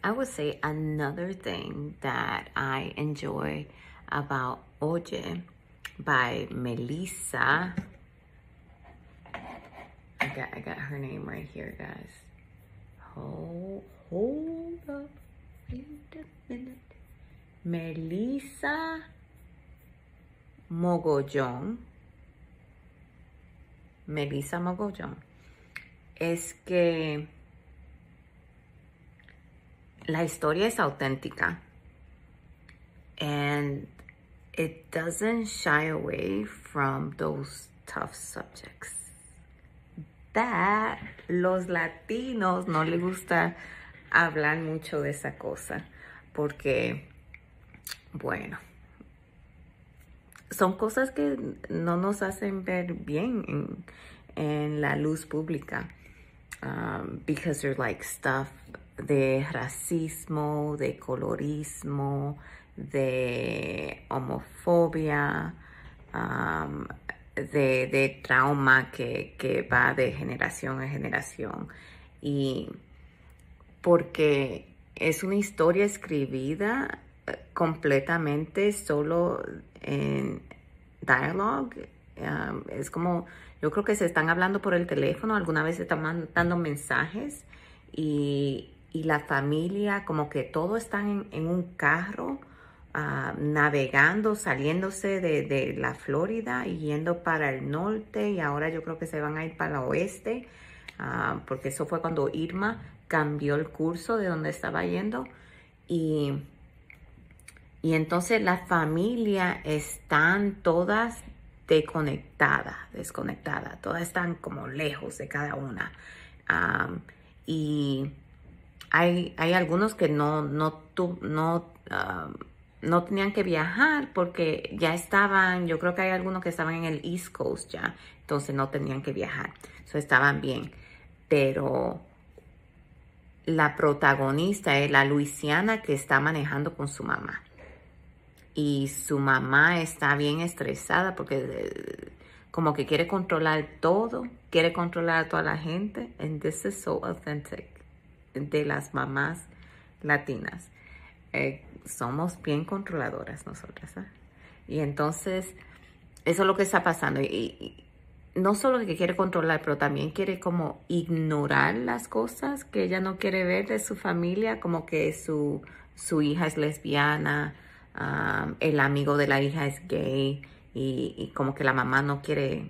I would say another thing that I enjoy about Oye by Melissa. I got her name right here, guys. Hold up. Wait a minute. Melissa Mogollón. Melissa Mogollón. Es que la historia es auténtica. And it doesn't shy away from those tough subjects that los latinos no les gusta hablar mucho de esa cosa, porque, bueno, son cosas que no nos hacen ver bien en la luz pública, because they're like stuff de racismo, de colorismo, de homofobia, de trauma que va de generación a generación. Y porque es una historia escribida completamente solo en dialogue. Es como, yo creo que se están hablando por el teléfono, alguna vez se están mandando mensajes y la familia, como que todos están en un carro, navegando, saliéndose de la Florida y yendo para el norte, y ahora yo creo que se van a ir para el oeste, porque eso fue cuando Irma cambió el curso de donde estaba yendo, y entonces la familia están todas desconectadas, todas están como lejos de cada una, y hay algunos que no tenían que viajar porque ya estaban, yo creo que hay algunos que estaban en el East Coast ya, entonces no tenían que viajar, estaban bien. Pero la protagonista es la Luisiana, que está manejando con su mamá. Y su mamá está bien estresada porque como que quiere controlar todo, quiere controlar a toda la gente. And this is so authentic de las mamás latinas. Somos bien controladoras nosotras, ¿eh? Y entonces eso es lo que está pasando, y no solo que quiere controlar, pero también quiere como ignorar las cosas que ella no quiere ver de su familia, como que su hija es lesbiana, el amigo de la hija es gay, y como que la mamá no quiere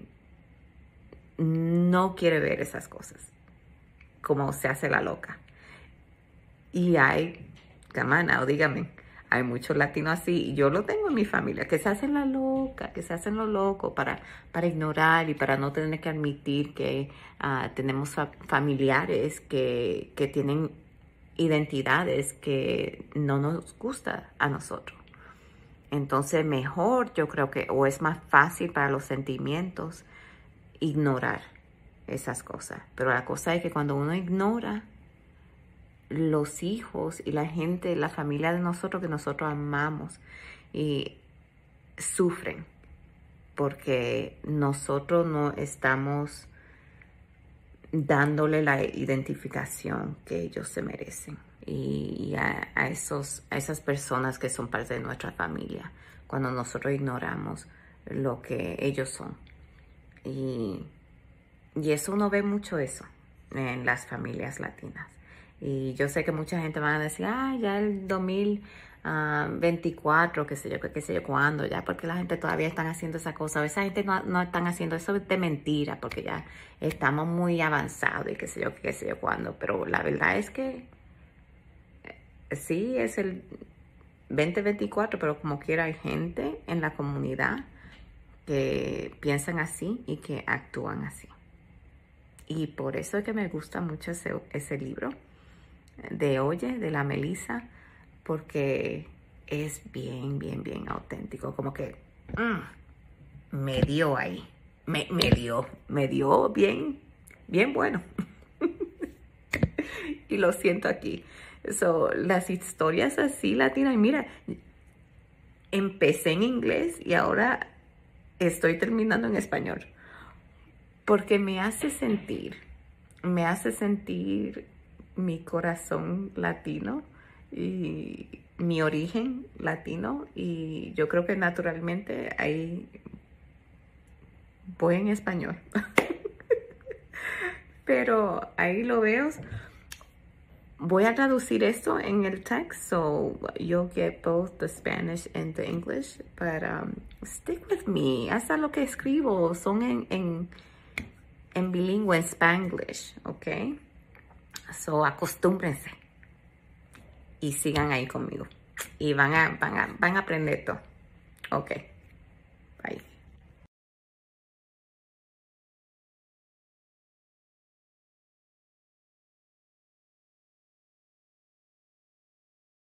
ver esas cosas, como se hace la loca. Y hay, camana, o dígame, hay muchos latinos así, y yo lo tengo en mi familia, que se hacen la loca, que se hacen lo loco para ignorar y para no tener que admitir que tenemos familiares que tienen identidades que no nos gusta a nosotros. Entonces mejor, yo creo que, o es más fácil para los sentimientos, ignorar esas cosas. Pero la cosa es que cuando uno ignora, los hijos y la gente, la familia de nosotros que nosotros amamos, y sufren porque nosotros no estamos dándole la identificación que ellos se merecen, y a esas personas que son parte de nuestra familia, cuando nosotros ignoramos lo que ellos son. Y eso, uno ve mucho eso en las familias latinas. Y yo sé que mucha gente va a decir, ya el 2024, qué sé yo cuándo, ya, porque la gente todavía están haciendo esa cosa. Esa gente no están haciendo eso de mentira, porque ya estamos muy avanzados y qué sé yo cuándo. Pero la verdad es que sí, es el 2024, pero como quiera hay gente en la comunidad que piensan así y que actúan así. Y por eso es que me gusta mucho ese libro de Oye, de la Melissa, porque es bien auténtico, como que me dio ahí, me dio bien bueno. Y lo siento aquí. Las historias así latinas, y mira, empecé en inglés y ahora estoy terminando en español, porque me hace sentir mi corazón latino, y mi origen latino, y yo creo que naturalmente ahí voy en español. Pero ahí lo veo. Voy a traducir esto en el text, so you'll get both the Spanish and the English, but stick with me. Hasta lo que escribo son en bilingüe, en Spanglish, ¿ok? So acostúmbrense y sigan ahí conmigo y van a aprender todo. Ok, bye.